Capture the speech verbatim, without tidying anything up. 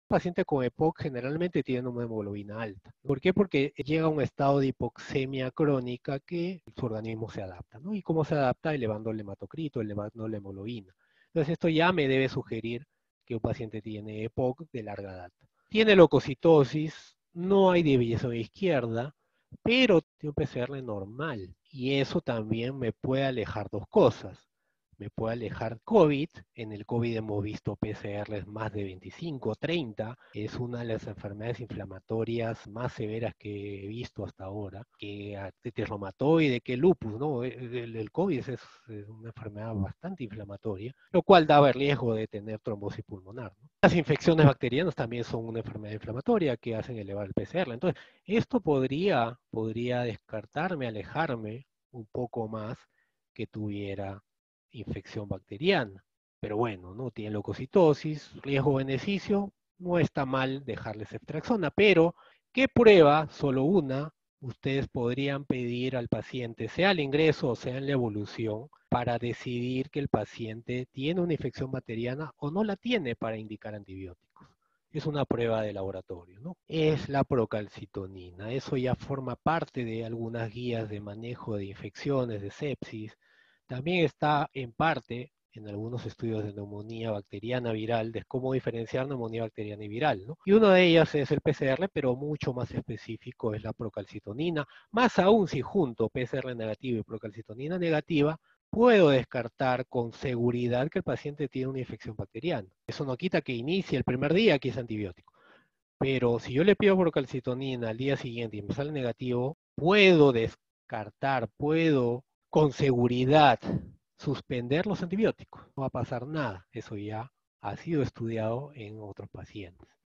Paciente con EPOC generalmente tiene una hemoglobina alta. ¿Por qué? Porque llega a un estado de hipoxemia crónica que su organismo se adapta, ¿no? ¿Y cómo se adapta? Elevando el hematocrito, elevando la hemoglobina. Entonces esto ya me debe sugerir que un paciente tiene EPOC de larga data. Tiene leucocitosis, no hay desviación izquierda, pero tiene un P C R normal. Y eso también me puede alejar dos cosas. Me puede alejar COVID. En el COVID hemos visto P C Rs más de veinticinco, treinta. Es una de las enfermedades inflamatorias más severas que he visto hasta ahora, que artritis reumatoide, que lupus, ¿no? El, el COVID es, es una enfermedad bastante inflamatoria, lo cual daba el riesgo de tener trombosis pulmonar, ¿no? Las infecciones bacterianas también son una enfermedad inflamatoria que hacen elevar el P C R. Entonces, esto podría, podría descartarme, alejarme un poco más que tuviera infección bacteriana. Pero bueno, no tiene leucocitosis, riesgo-beneficio, no está mal dejarles ceftriaxona, pero ¿qué prueba? Solo una, ustedes podrían pedir al paciente, sea el ingreso o sea en la evolución, para decidir que el paciente tiene una infección bacteriana o no la tiene para indicar antibióticos. Es una prueba de laboratorio, ¿no? Es la procalcitonina. Eso ya forma parte de algunas guías de manejo de infecciones, de sepsis. También está en parte en algunos estudios de neumonía bacteriana viral, de cómo diferenciar neumonía bacteriana y viral, ¿no? Y una de ellas es el P C R, pero mucho más específico es la procalcitonina. Más aún si junto P C R negativo y procalcitonina negativa, puedo descartar con seguridad que el paciente tiene una infección bacteriana. Eso no quita que inicie el primer día que es antibiótico. Pero si yo le pido procalcitonina al día siguiente y me sale negativo, puedo descartar, puedo con seguridad suspender los antibióticos. No va a pasar nada. Eso ya ha sido estudiado en otros pacientes.